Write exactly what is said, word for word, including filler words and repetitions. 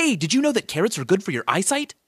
Hey, did you know that carrots are good for your eyesight?